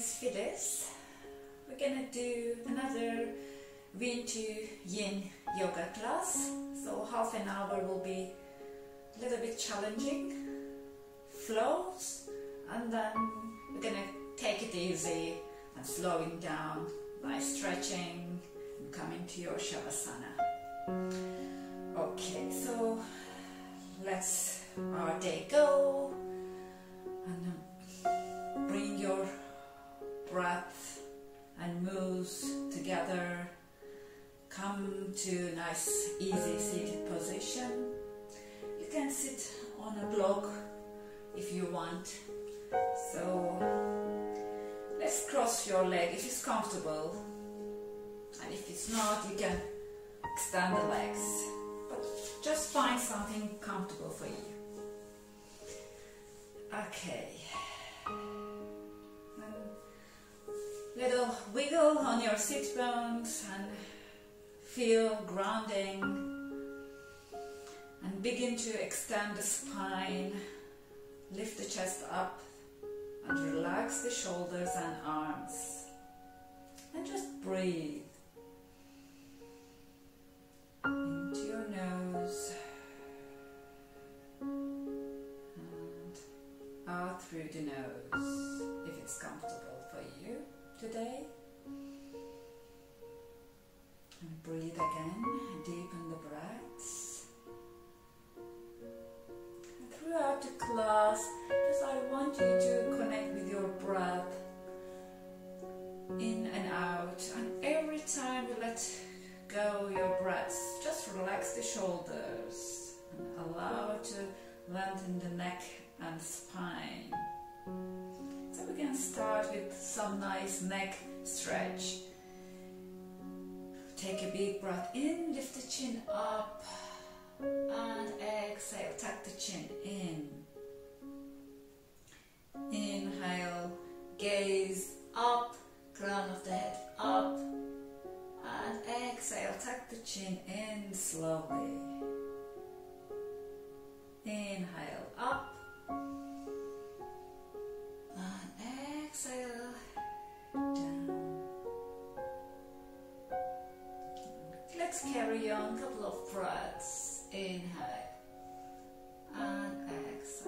Miss Phyllis. We're gonna do another Yin to Yin yoga class. So half an hour will be a little bit challenging flows, and then we're gonna take it easy and slowing down, nice stretching, and come into your Shavasana. Okay, so let's our day go, and bring your breath and moves together. Come to a nice easy seated position. You can sit on a block if you want. So let's cross your leg if it's comfortable, and if it's not, you can extend the legs, but just find something comfortable for you. Okay, little wiggle on your sit bones and feel grounding, and begin to extend the spine, lift the chest up and relax the shoulders and arms, and just breathe into your nose and out through the nose if it's comfortable for you today. And breathe again, deepen the breaths. And throughout the class, I want you to connect with your breath in and out, and every time you let go your breaths, just relax the shoulders and allow it to lengthen the neck and spine. So we can start with some nice neck stretch. Take a big breath in, lift the chin up, and exhale, tuck the chin in. Inhale, gaze up, crown of the head up, and exhale, tuck the chin in slowly. Inhale up, and exhale down. Let's carry on a couple of breaths. Inhale and exhale.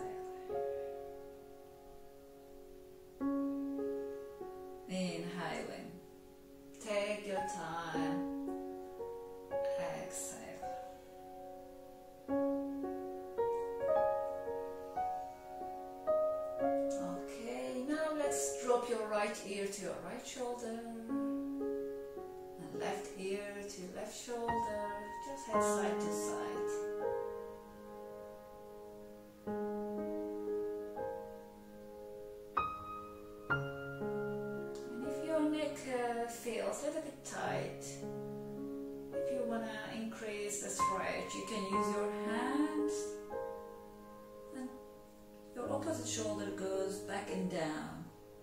Inhaling, take your time, exhale. Okay, now let's drop your right ear to your right shoulder, and left ear to left shoulder, just head side to side. Feels a little bit tight. If you want to increase the stretch, you can use your hands, and your opposite shoulder goes back and down.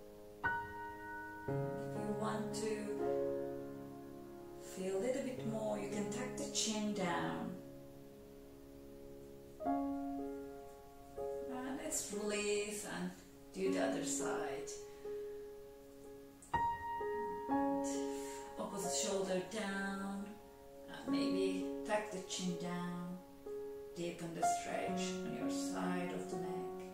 If you want to feel a little bit more, you can tuck the chin down. And let's release and do the other side. Opposite shoulder down, and maybe tuck the chin down, deepen the stretch on your side of the neck.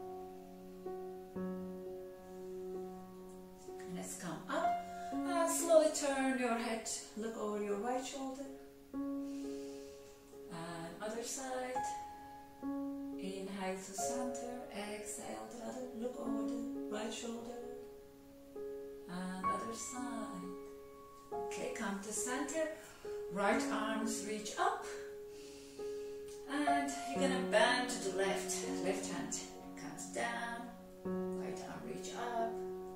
And let's come up, and slowly turn your head, look over your right shoulder, and other side. Inhale to center, exhale to other, look over the right shoulder, and other side. Okay, come to center, right arms reach up, and you're gonna bend to the left hand comes down, right arm reach up,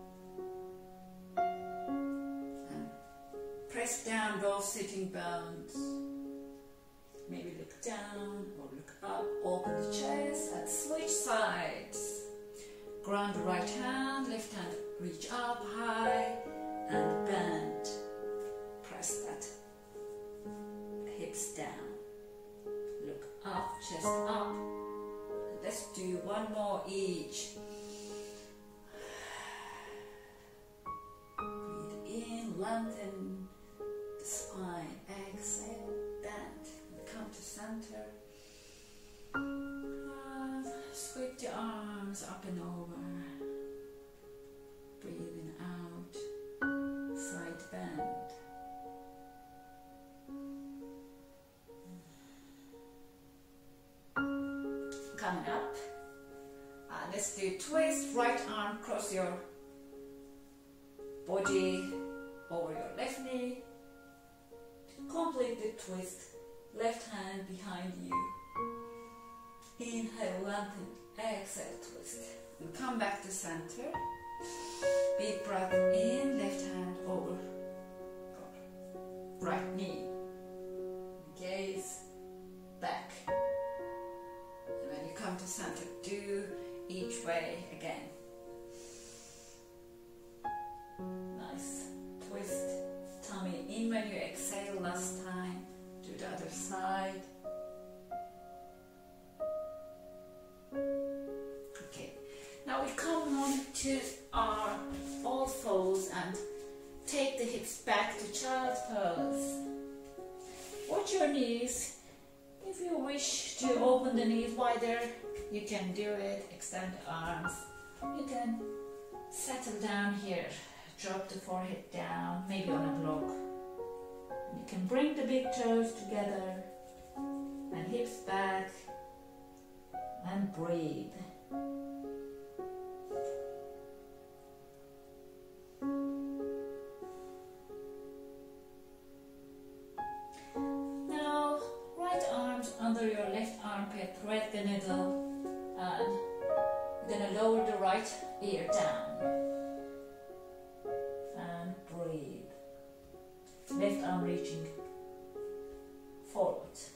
and press down both sitting bones, maybe look down or look up, open the chest and switch sides, ground the right hand, left hand reach up high and bend. Press that hips down, look up, chest up. Let's do one more each. lengthen the spine. Exhale, bend, come to center. Sweep the arms up and over. Breathing out, side bend. Coming up. Let's do twist, right arm cross your body over your left knee. Complete the twist, left hand behind you. Inhale, lengthen, exhale, twist. And come back to center. Big breath in, left hand over right knee. Gaze back. And when you come to center, do each way again. Nice. Twist tummy in when you exhale last time. Do the other side. Okay. Now we come on to our all fours and take the hips back to child's pose. Watch your knees. If you wish to open the knees wider, you can do it. Extend the arms. You can settle down here. Drop the forehead down, maybe on a block. You can bring the big toes together and hips back and breathe. Now, right arms under your left armpit, thread the needle, and you're going to lower the right ear down and breathe. Left arm reaching forward.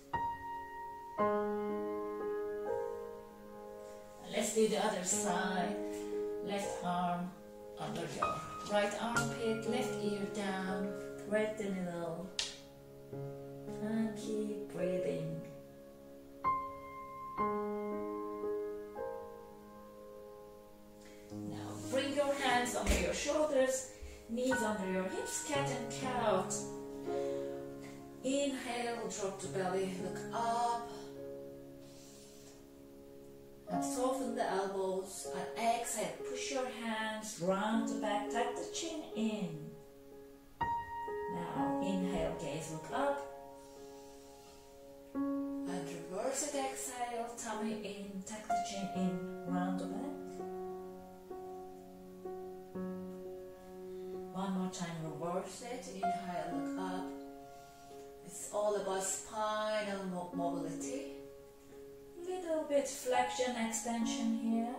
And let's do the other side. Left arm under your right armpit, left ear down, thread the needle, and keep breathing. Now bring your hands under your shoulders, knees under your hips, cat and cow. Inhale, drop the belly, look up. And soften the elbows. And exhale, push your hands round the back, tuck the chin in. Now inhale, gaze, look up. And reverse it, exhale, tummy in, tuck the chin in, round the back. One more time, reverse it. Inhale, look up. It's all about spinal mobility. Little bit flexion, extension here.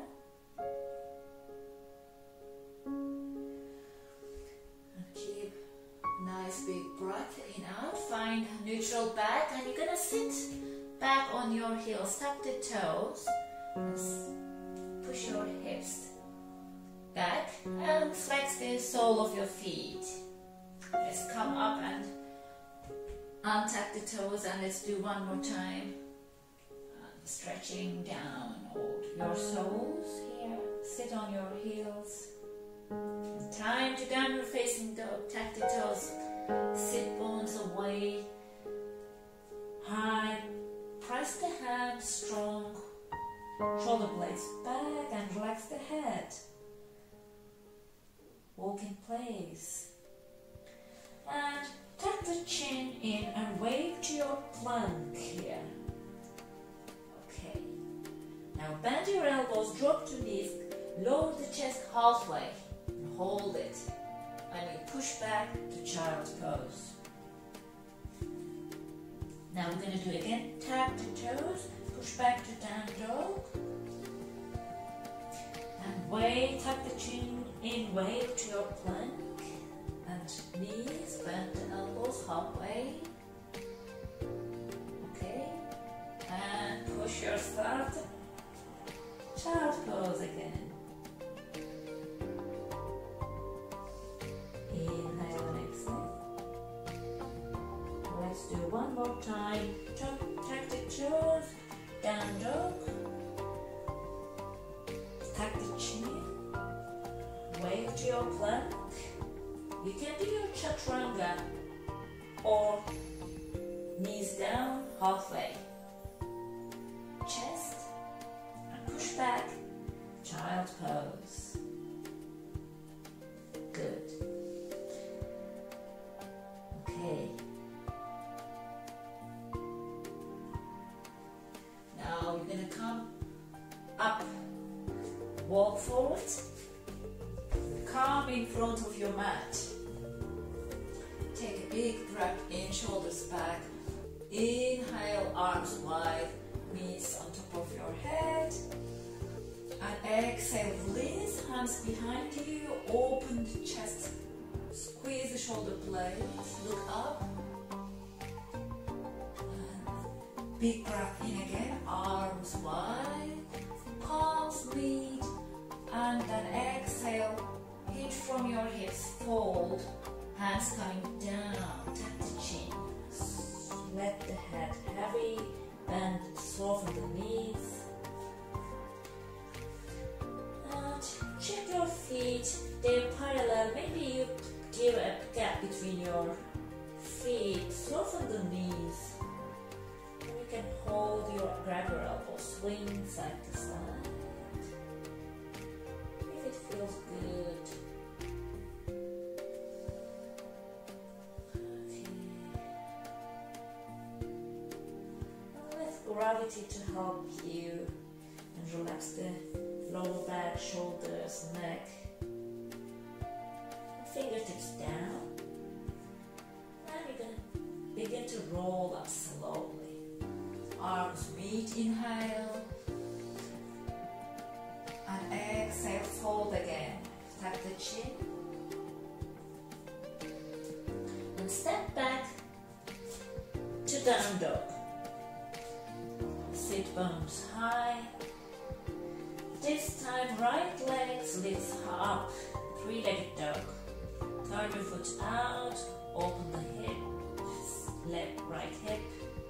And keep nice big breath in, out. Find neutral back, and you're gonna sit back on your heels. Tuck the toes. And push your hips back and flex the sole of your feet. Let's come up and untuck the toes, and let's do one more time. Stretching down, hold your soles here, sit on your heels. Time to downward facing dog, tuck the toes, sit bones away. High, press the hands strong, shoulder blades back and relax the head. Walk in place. And tuck the chin in and wave to your plank here. Now bend your elbows, drop to knees, lower the chest halfway, and hold it. And you push back to child's pose. Now we're going to do it again. Tap the toes, push back to down dog. And wave, tuck the chin in, wave to your plank. And knees, bend the elbows halfway. Okay. And push yourself to child's pose again. Inhale and exhale. Let's do one more time. Tuck the toes, down dog. Tuck the chin. Wave to your plank. You can do your chaturanga or knees down halfway. Chest and push back, child pose. Good. Okay. Now you're going to come up, walk forward, come in front of your mat. Take a big breath in, shoulders back. Inhale, arms wide, knees on top of your head. And exhale, release, hands behind you, open the chest, squeeze the shoulder blades, look up. And big breath in again, arms wide, palms meet, and then exhale, hit from your hips, fold, hands coming down, tap the chin. Let the head heavy, bend, soften the knees. And check your feet, they're parallel. Maybe you give a gap between your feet, soften the knees. And you can hold grab your elbows, swing side to side. If it feels good. Gravity to help you and relax the lower back, shoulders, neck. Fingertips down. And you're going to begin to roll up slowly. Arms meet, inhale. And exhale, fold again. Tap the chin. And step back to down dog. Sit bones high. This time right legs lifts up, three-legged dog. Turn your foot out, open the hip, left, right hip.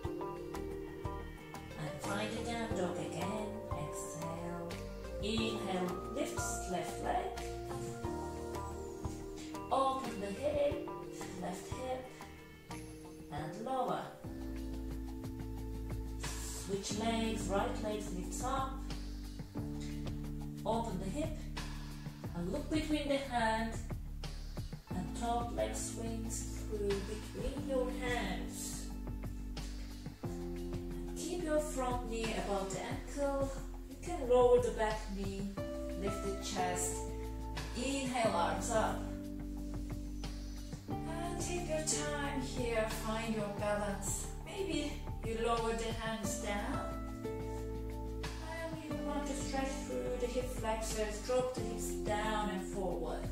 And find a down dog again. Exhale. Inhale, lifts left leg. Open the hip, left hip, and lower. Switch legs, right leg lifts up, open the hip, and look between the hand, and top leg swings through between your hands. And keep your front knee above the ankle. You can lower the back knee, lift the chest, inhale, arms up. And take your time here, find your balance. Maybe you lower the hands down, and you want to stretch through the hip flexors, drop the hips down and forward.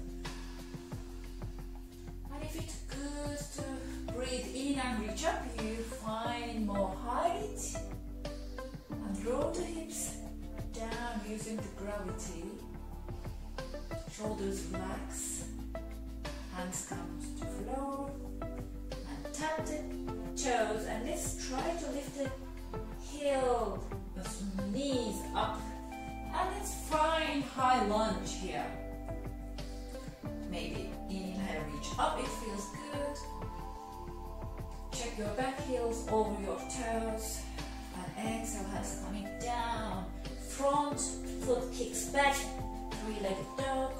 And if it's good to breathe in and reach up, you find more height and roll the hips down using the gravity. Shoulders relax, hands come to the floor, and tap the toes, and let's try to lift the heel, the knees up, and let's find high lunge here. Maybe inhale, reach up, it feels good. Check your back heels over your toes, and exhale, hands coming down. Front foot kicks back, three-legged dog,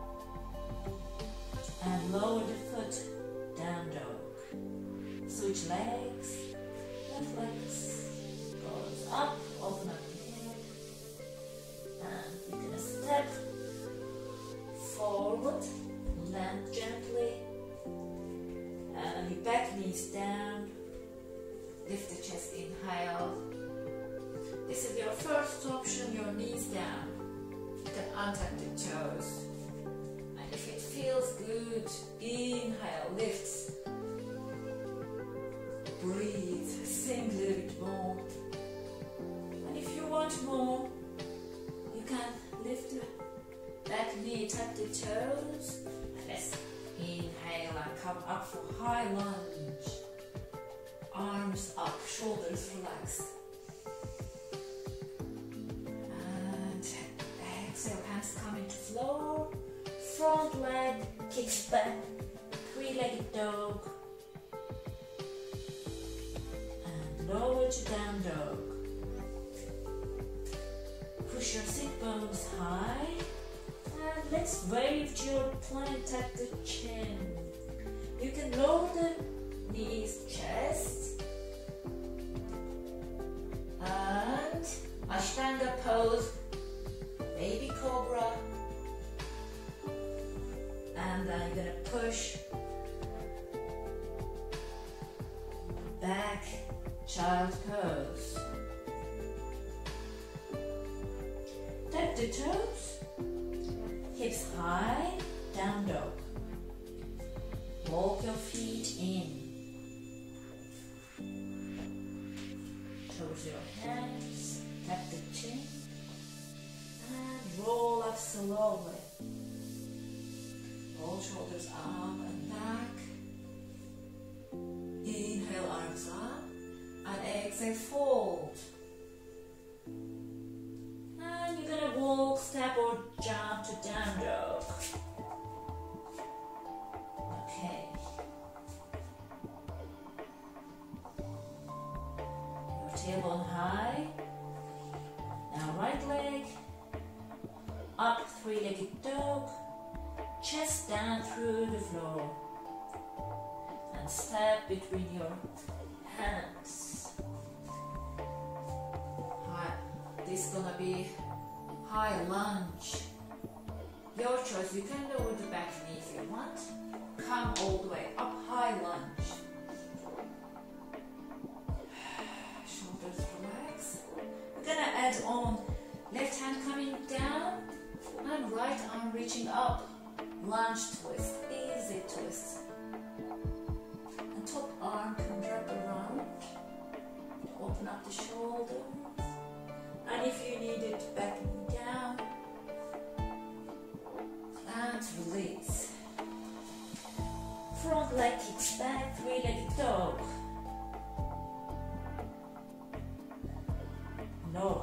and lower the foot, down dog. Switch legs, left legs goes up, open up the hip, and you're gonna step forward, land gently, and your back knees down, lift the chest, inhale. This is your first option, your knees down. You can untap the toes, and if it feels good, inhale, lift. Breathe, sing a little bit more. And if you want more, you can lift the back knee, tap the toes. And let's inhale and come up for high lunge. Arms up, shoulders relax. And exhale, hands come into floor. Front leg kicks back. three-legged dog. And lower to down dog. Push your sit bones high. And let's wave to your plank at the chin. You can lower the knees, chest. And Ashtanga pose, baby cobra. And then you're going to push back, child pose. Tap the toes, hips high, down dog. Walk your feet in. Toes your hands, tap the chin, and roll up slowly. Roll shoulders up and back. Inhale, arms up, and exhale, fold. And you're gonna walk, step, or jump to down dog. Okay. Your tailbone high. Now right leg up, three-legged dog. Chest down through the floor. And step between your hands. High. This is gonna be high lunge. Your choice. You can lower the back knee if you want. Come all the way up, high lunge. Shoulders relax. We're gonna add on left hand coming down and right arm reaching up. Lunge twist, easy twist. And top arm can wrap around. Open up the shoulders. And if you need it, back knee down. And release. Front leg kicks back, three-legged dog. Lower.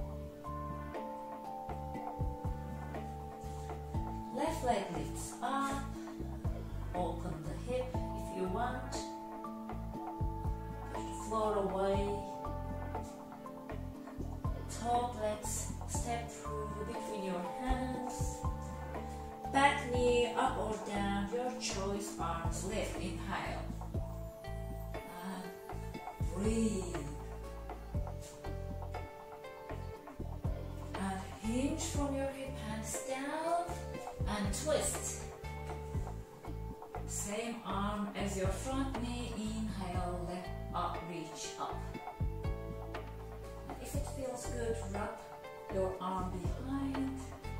Left leg lifts up. Open the hip if you want. Push the floor away. Top legs step through between your hands. Back knee up or down, your choice. Arms lift, inhale. And breathe. And hinge from your hip, hands down. And twist. Same arm as your front knee. Inhale, left up, reach up. And if it feels good, wrap your arm behind.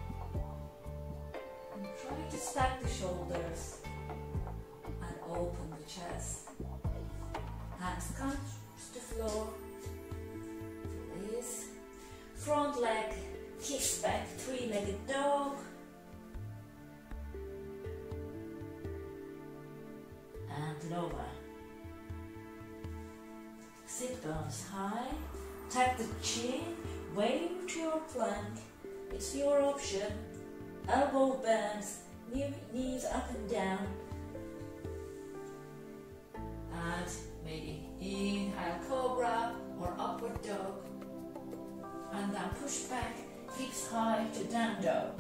And try to stack the shoulders. And open the chest. Hands come to the floor. Release. Front leg kicks back, three-legged dog. And lower. Sit bones high. Tap the chin. Wave to your plank. It's your option. Elbow bends. Knees up and down. And maybe inhale cobra or upward dog. And then push back. Hips high to down dog.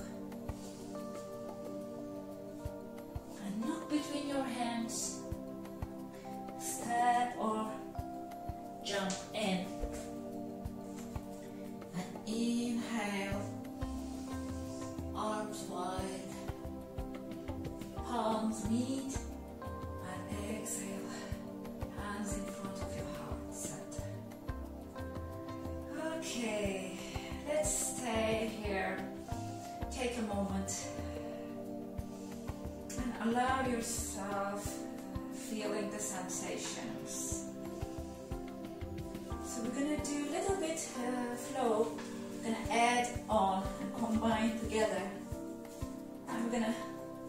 And look between your hands. Step or jump in. And inhale. Arms wide. Palms meet. And exhale. Hands in front of your heart center. Okay. Let's stay here. Take a moment. And allow yourself feeling the sensations. So we're going to do a little bit flow. We're going to add on and combine together. And we're going to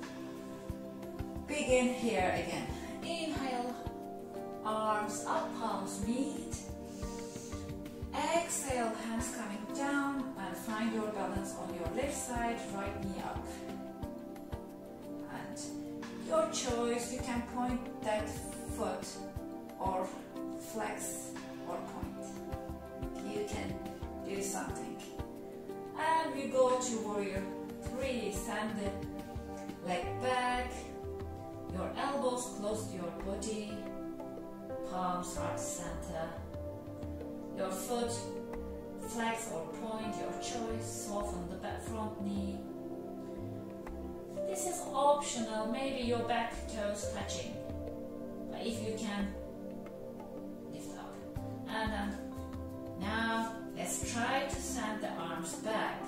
begin here again. Inhale, arms up, palms meet. Exhale, hands coming down and find your balance on your left side, right knee up. And Your choice, you can point that foot or flex or point. You can do something. And we go to warrior 3. Stand the leg back, your elbows close to your body, palms heart center. Your foot flex or point, your choice. Soften the back front knee. This is optional, maybe your back toes touching, but if you can, lift up. And now let's try to send the arms back.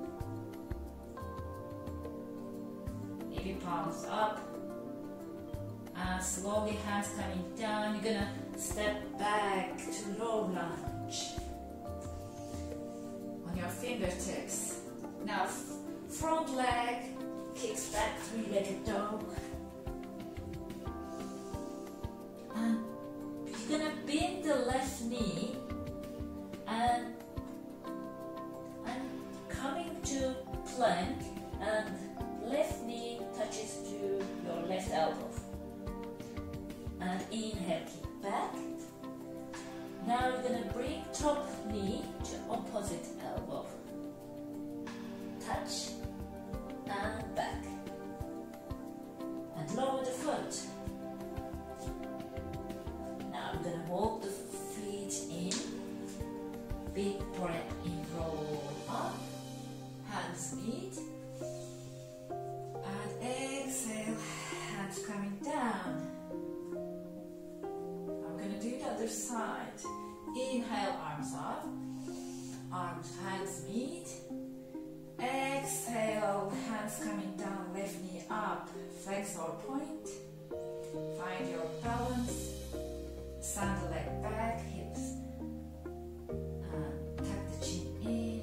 Maybe palms up, and slowly hands coming down. You're gonna step back to low lunge on your fingertips. Now front leg kicks back, 3-legged dog. And you're gonna bend the left knee and coming to plank, and left knee touches to your left elbow. And inhale, kick back. Now you're gonna bring top knee to opposite elbow. Touch and back. And lower the foot. Now I'm gonna walk the feet in. Big breath in, roll up. Hands meet. And exhale, hands coming down. I'm gonna do the other side. Inhale, arms up. Arms, hands meet. Exhale, hands coming down, left knee up, flex or point. Find your balance. Send the leg back, hips. And tuck the chin in.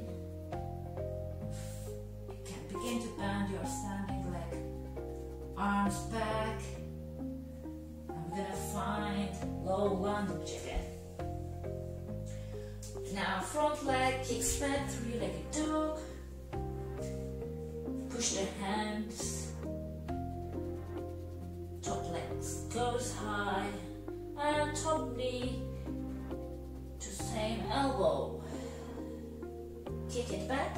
You can begin to bend your standing leg. Arms back. I'm gonna find low lunge again. Now front leg kicks back, 3-legged dog. Push the hands, top legs goes high, and top knee to same elbow. Kick it back,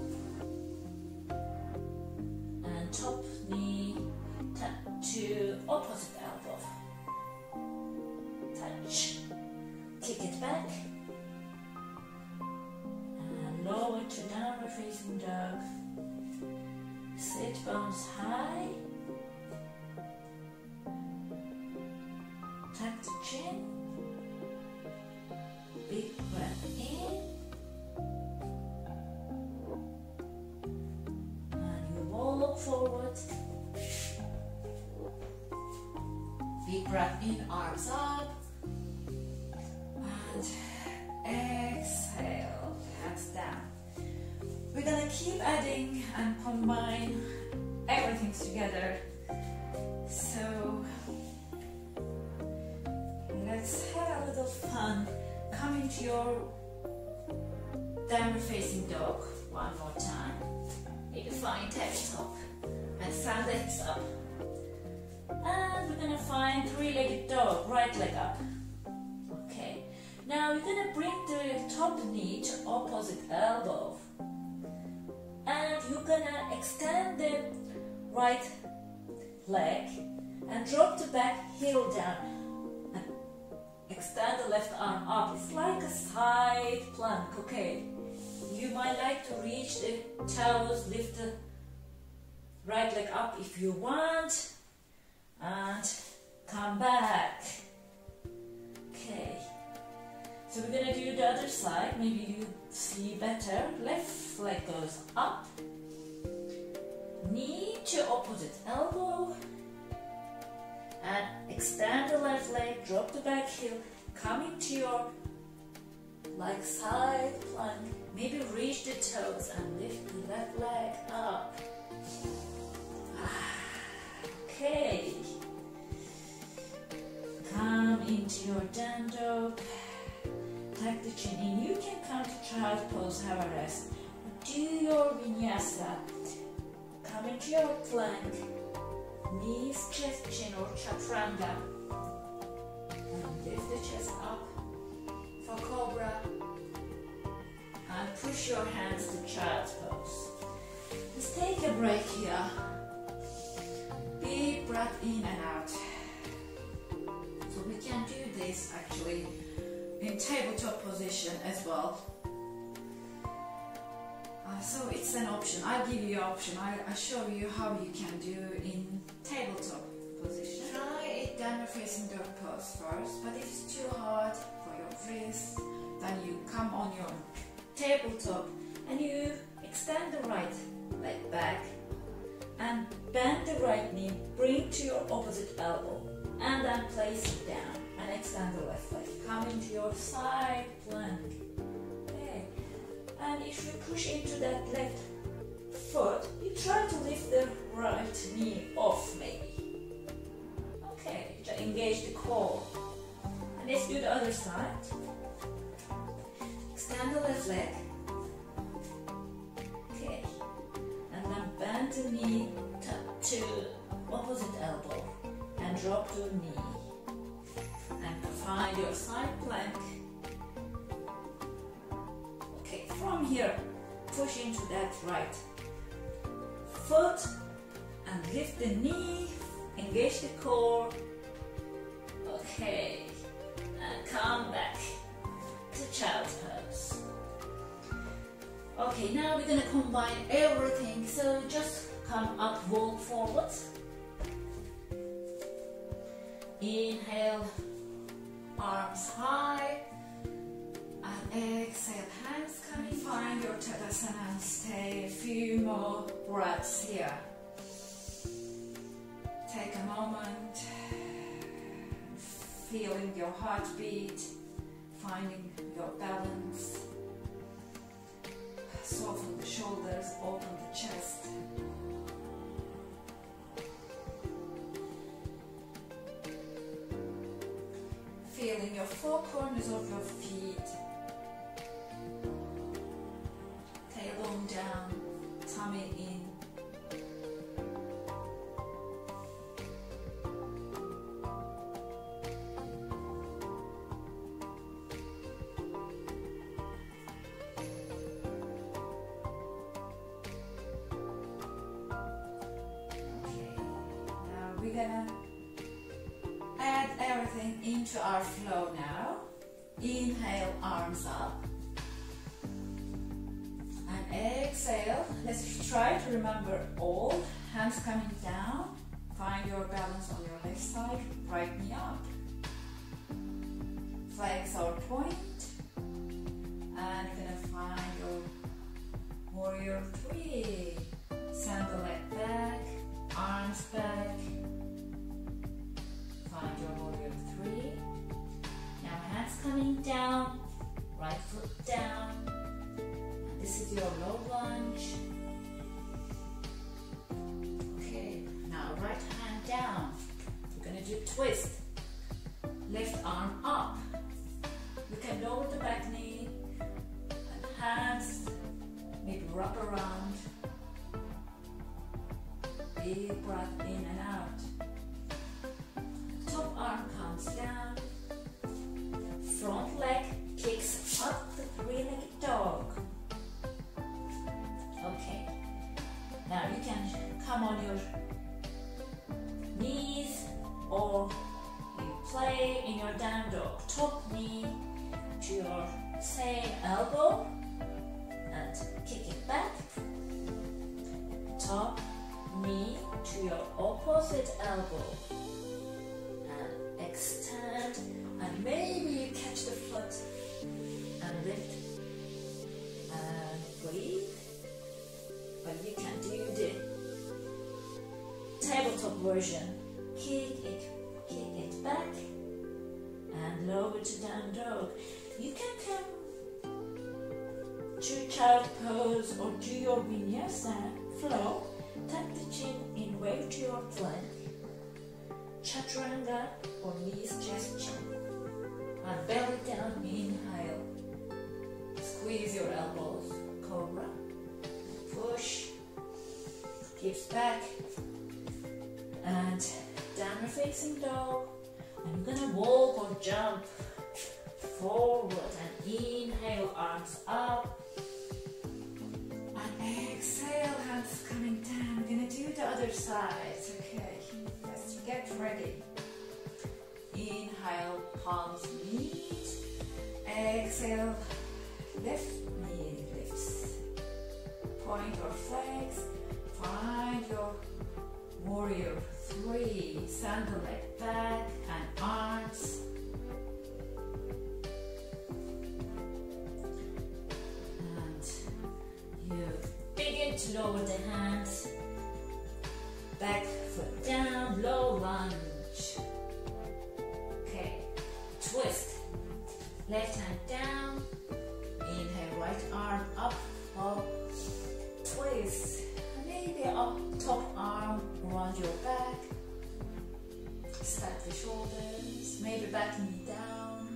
and top knee to opposite elbow. Touch, kick it back, and lower to downward facing dog. Sit bones high. Tuck the chin. Big breath in. And you walk forward. Big breath in, arms up. And exhale, hands down. We're gonna keep adding and combine everything together. So let's have a little fun. Come into your downward facing dog one more time. Maybe find tabletop and stand the hips up. And we're gonna find 3-legged dog, right leg up. Okay. Now we're gonna bring the top knee to opposite elbow. And you're gonna extend the right leg and drop the back heel down and extend the left arm up. It's like a side plank, okay? You might like to reach the toes, lift the right leg up if you want, and come back. Okay. So we're gonna do the other side, maybe you see better. Left leg goes up, knee to opposite elbow, and extend the left leg, drop the back heel, come into your like side plank, maybe reach the toes and lift the left leg up. Okay, come into your down dog. Tuck the chin in. You can come to child pose, have a rest. Do your vinyasa. Come into your plank. knees, chest, chin, or chaturanga. And lift the chest up for cobra. And push your hands to child's pose. Let's take a break here. Deep breath in and out. So we can do this actually in tabletop position as well. So it's an option. I'll give you an option. I'll show you how you can do in tabletop position. Try it downward facing dog pose first, but if it's too hard for your wrist, then you come on your tabletop and you extend the right leg back and bend the right knee, bring to your opposite elbow and then place it down and extend the left leg. Come into your side plank. Okay. And if you push into that left foot, you try to lift the right knee off maybe. Okay, engage the core. And let's do the other side. Extend the left leg. Okay. And then bend the knee to opposite elbow and drop the knee. And find your side plank. Okay, from here, push into that right foot and lift the knee, engage the core. Okay, and come back to child's pose. Okay, now we're gonna combine everything. So just come up, walk forwards. Inhale, arms high. And exhale, hands coming. Find your Tadasana and stay a few more breaths here. Take a moment, feeling your heartbeat, finding your balance. Soften the shoulders, open the chest. Feeling your four corners of your feet. Tailbone down, tummy in. We're gonna add everything into our flow now. Inhale, arms up. And exhale. Let's try to remember all. Hands coming down. Find your balance on your left side. Right knee up. Flex or point. And you're gonna find your warrior three. Send the leg back. Arms back. Find your warrior three. Now hands coming down, right foot down. And this is your low lunge. Okay, now right hand down. We're gonna do twist. Left arm up. You can lower the back knee and hands maybe wrap around. Deep breath in and out. Top arm comes down. Front leg kicks up the three-legged dog. Okay. Now you can come on your knees or you play in your down dog. Top knee to your same elbow and kick it back. Top knee to your opposite elbow and extend, and maybe you catch the foot and lift and breathe. But you can do the tabletop version. Kick it back and lower to down dog. You can come to child pose or do your vinyasa flow. Tuck the chin in, wave to your plank. Chaturanga or knees, chest, chin. And belly down, inhale. Squeeze your elbows, cobra. Push. Hips back. And downward facing dog. And you're gonna walk or jump forward and inhale, arms up. And exhale, hands coming down. We're gonna do the other side. Okay, let's get ready. Inhale, palms meet. Exhale, left knee lifts. Point or flex. Find your warrior 3. Send the leg back and arms. And you begin to lower the hands. Back foot down, low lunge. Okay, twist. Left hand down. Inhale, right arm up, up. Twist. Maybe up, top arm around your back. Stack the shoulders. Maybe back knee down.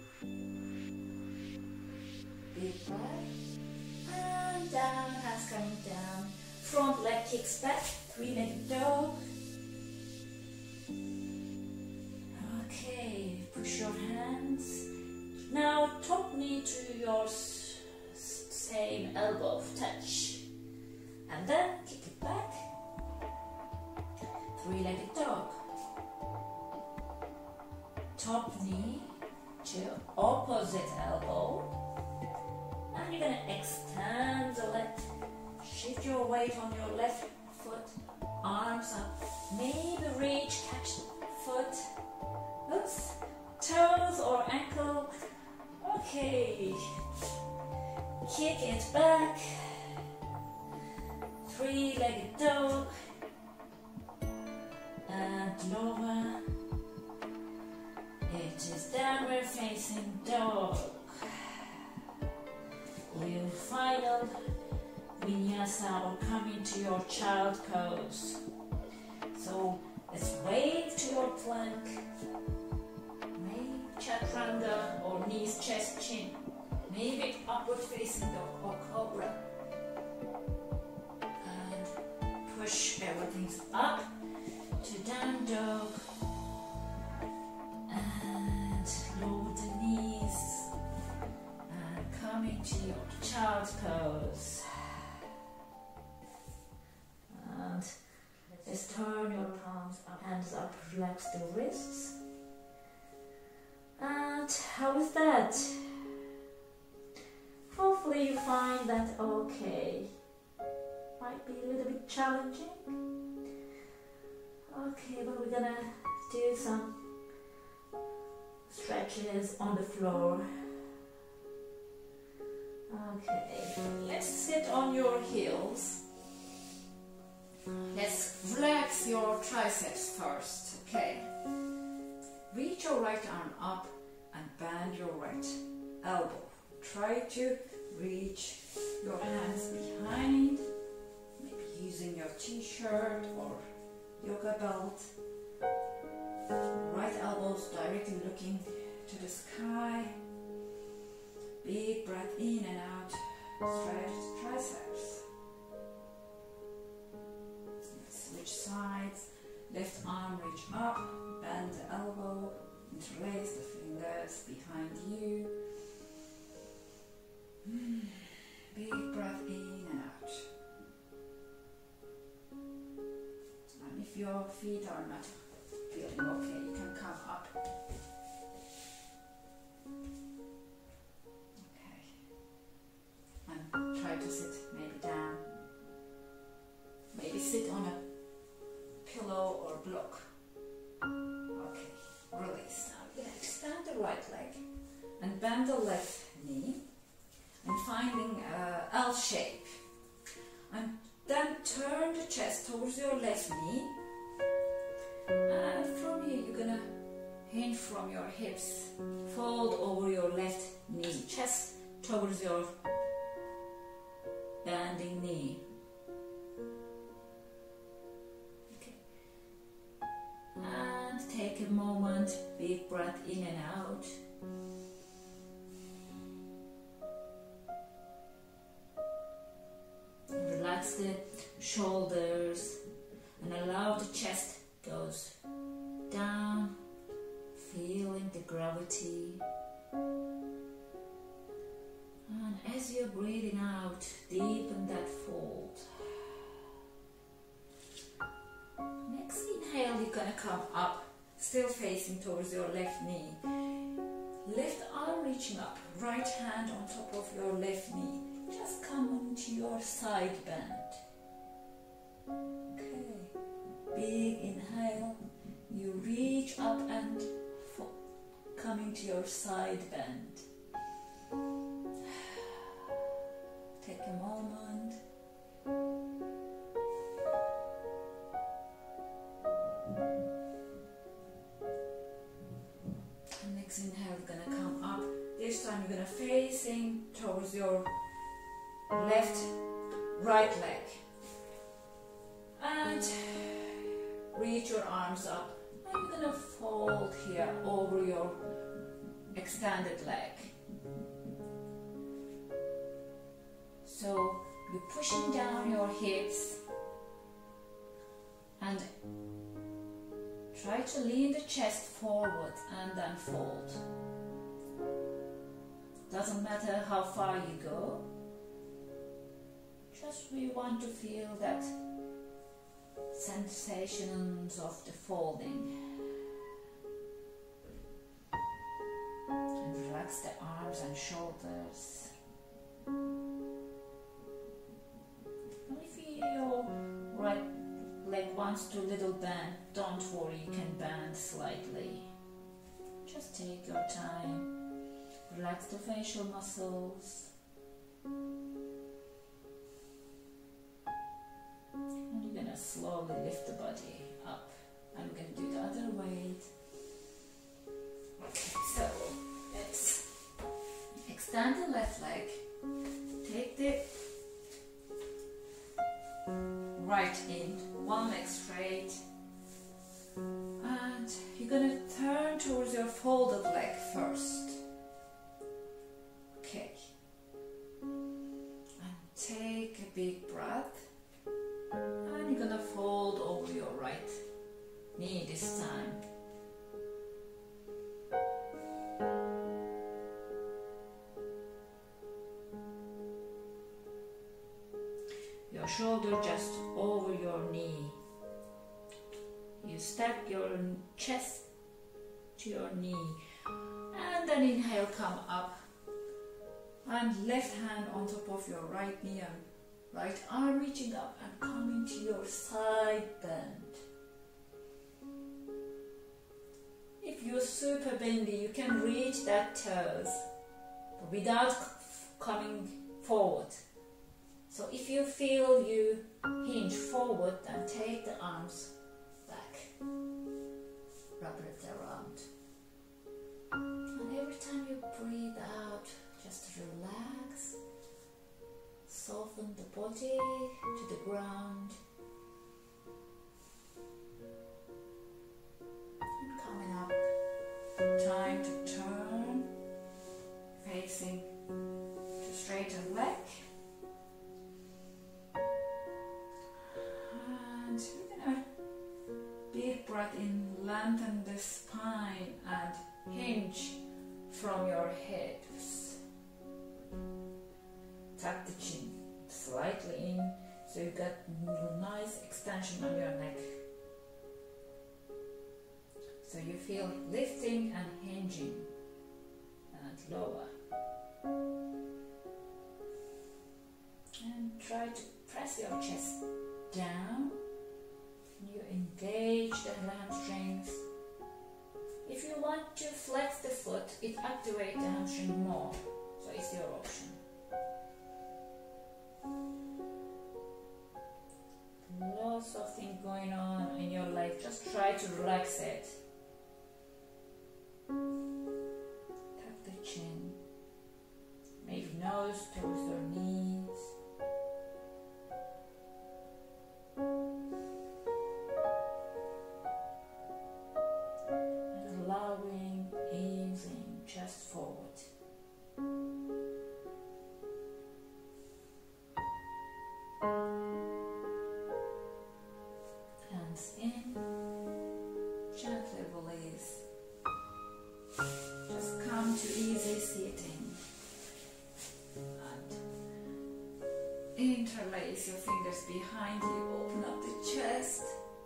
Big breath. And down, hands coming down. Front leg kicks back. 3-legged dog. Okay, push your hands. Now top knee to your same elbow touch. And then kick it back. 3-legged dog. Top knee to opposite elbow. And you're going to extend the leg. Shift your weight on your left foot. Arms up. Maybe reach, catch foot. Oops. Toes or ankle. Okay. Kick it back. 3-legged dog. And lower. It is downward facing dog. Your final vinyasa or come into your child pose. So let's wave to your plank. Maybe chaturanga or knees, chest, chin. Maybe upward facing dog or cobra. And push everything up to down dog. And lower the knees. And come into your child's pose. And just turn your palms up, hands up, relax the wrists. And how is that? Hopefully you find that okay. Might be a little bit challenging. Okay, but we're gonna do some stretches on the floor. Okay, let's sit on your heels. Let's relax your triceps first, okay? Reach your right arm up and bend your right elbow. Try to reach your hands behind, maybe using your t-shirt or yoga belt. Right elbows directly looking to the sky. Big breath in and out. Stretch triceps. Switch sides. Left arm reach up. Bend the elbow. Interlace the fingers behind you. Big breath in and out. And if your feet are not feeling okay, you can come up. Okay. And try to sit maybe down. Maybe sit on a pillow or block. Okay, release. Now we're going to extend the right leg and bend the left knee and finding L shape. And then turn the chest towards your left knee. And from here you're going to hinge from your hips. Fold over your left knee. Chest towards your bending knee. Okay. And take a moment, big breath in and out. Relax the shoulders and allow the chest goes down, feeling the gravity. And as you're breathing out, deepen that fold. Next inhale, you're gonna come up, still facing towards your left knee. Left arm reaching up, right hand on top of your left knee. Just come into your side bend. Okay. Big inhale, you reach up and come into your side bend. Take a moment. And next inhale, you're gonna come up. This time you're gonna facing towards your right leg. And reach your arms up. And you're gonna fold here over your extended leg. So you're pushing down your hips and try to lean the chest forward and then fold. Doesn't matter how far you go, just we want to feel that sensations of the folding. And relax the arms and shoulders. And if your right leg wants to little bend, don't worry, you can bend slightly. Just take your time. Relax the facial muscles. And you're gonna slowly lift the body up. And we're gonna do the other way. Okay, so let's extend the left leg. Take the right in, one leg straight. And you're gonna turn towards your folded leg first. Okay. And take a big breath. And you're gonna fold over your right knee this time. Your shoulder just over your knee. You stack your chest to your knee. And then inhale, come up. And left hand on top of your right knee and right arm reaching up and come into your side bend. If you're super bendy, you can reach that toes without coming forward. So if you feel you hinge forward, then take the arms back. Wrap it around. And every time you breathe out, just relax. Soften the body to the ground. And coming up, time to turn, facing to straighten leg. And we're gonna big breath in, lengthen the spine and hinge from your hips. Tuck the chin slightly in, so you got nice extension on your neck. So you feel lifting and hinging and lower. And try to press your chest down. You engage the hamstrings. If you want to flex the foot, it activates the hamstring more. So it's your option. Lots of things going on in your life. Just try to relax it. Tuck the chin. Maybe nose towards your knees. And allowing, easing, chest forward. Hands in. place your fingers behind you, open up the chest,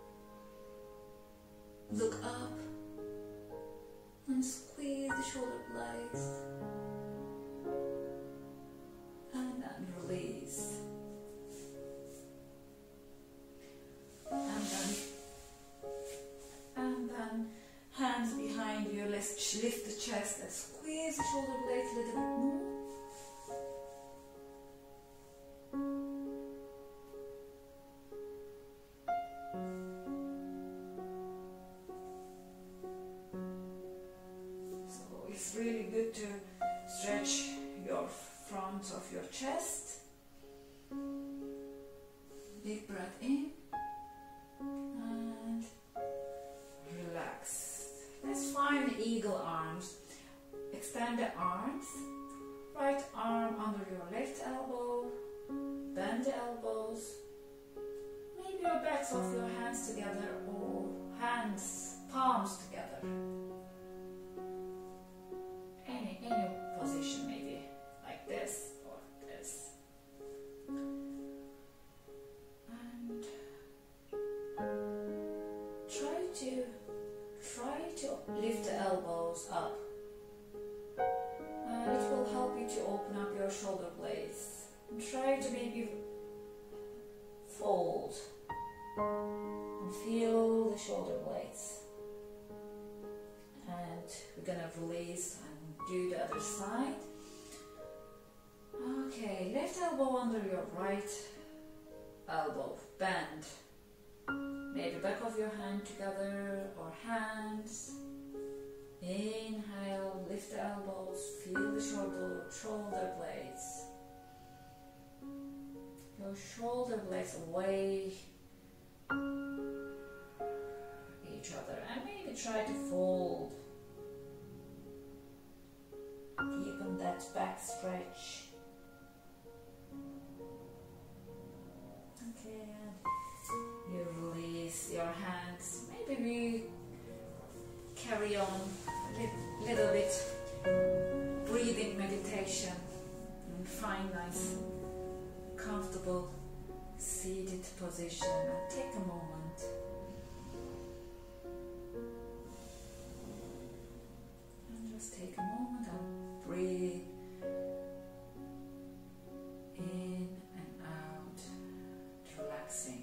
look up and squeeze the shoulder blades and then release. And then hands behind you, let's lift the chest and squeeze the shoulder blades a little bit more. It's really good to stretch your front of your chest. Deep breath in and relax. Let's find the eagle arms. Extend the arms. Right arm under your left elbow. Bend the elbows. Maybe your backs of your hands together or palms together. Any position, maybe like this or this. And try to lift the elbows up. And it will help you to open up your shoulder blades. And try to maybe fold and feel the shoulder blades. And we're gonna release and do the other side. Okay, left elbow under your right elbow, bend. Maybe back of your hand together or hands. Inhale, lift the elbows, feel the shoulder blades. Your shoulder blades away each other, and maybe try to fold. Deepen that back stretch. Okay, and you release your hands. Maybe we carry on a little bit breathing meditation and find nice comfortable seated position and take a moment. And just take a moment and breathe in and out, relaxing.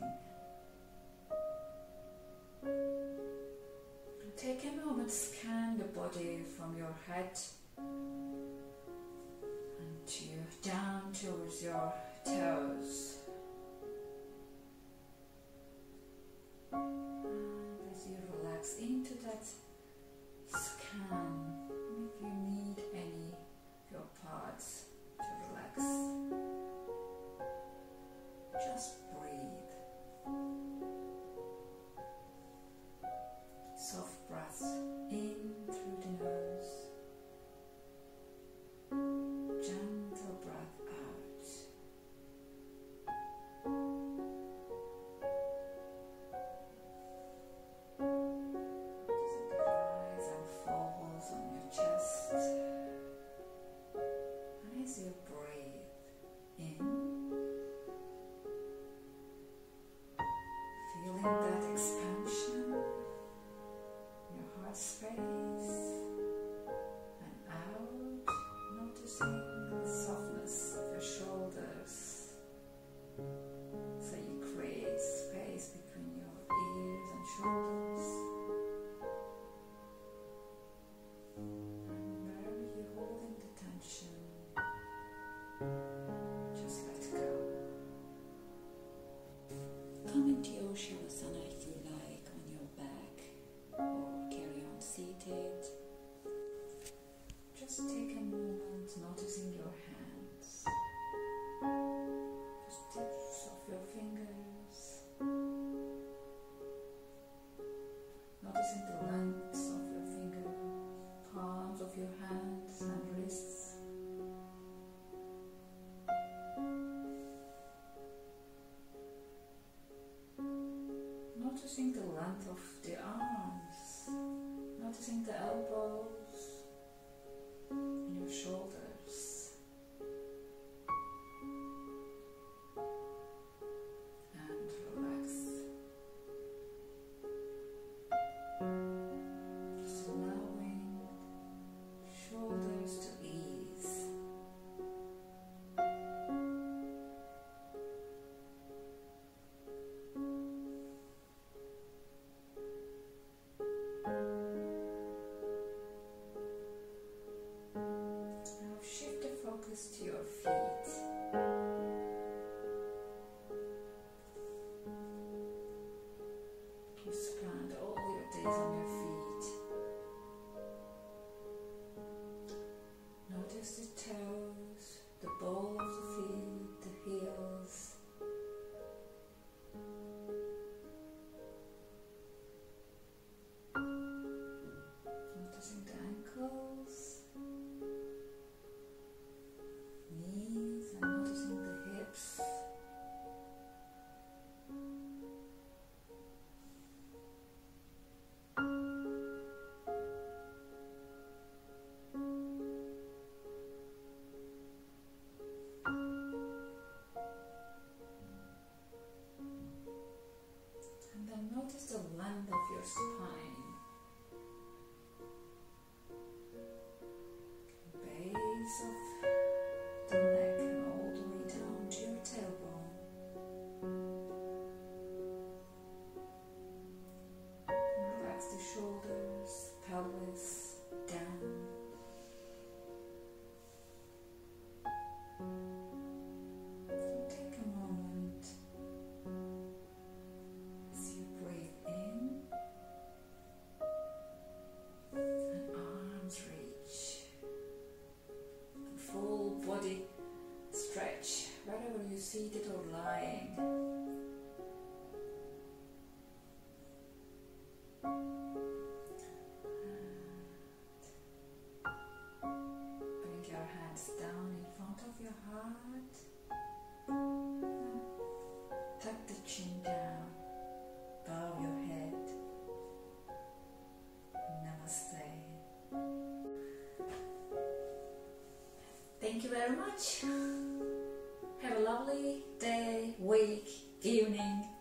And take a moment, scan the body from your head and down towards your toes. And as you relax into that scan, if you need any of your parts to relax, just breathe. Soft breaths in through the nose, gentle breath out. Rise and falls on your chest. And as you breathe in, feeling that expansion in your heart space, and out, noticing the softness of your shoulders. So you create space between your ears and shoulders. And wherever you're holding the tension, just let go. Come into your Shavasana if you like, on your back, or carry on seated. Just take a moment noticing your hands, just tips of your fingers, noticing the lengths of your fingers, palms of your hands and wrists. Noticing the length of the arms, noticing the elbows and your shoulders. Expand all your days on your feet. Notice the toes, the ball of the feet, the heels. Noticing the ankles, knees, and noticing the hips. And then notice the length of your spine, base of the neck and all the way down to your tailbone. Relax the shoulders, pelvis down. And take a moment as you breathe in and arms reach and full body stretch wherever you're seated or lying. Bring your hands down in front of your heart. Tuck the chin down. Bow your head. Namaste. Thank you very much. Have a lovely day, week, evening,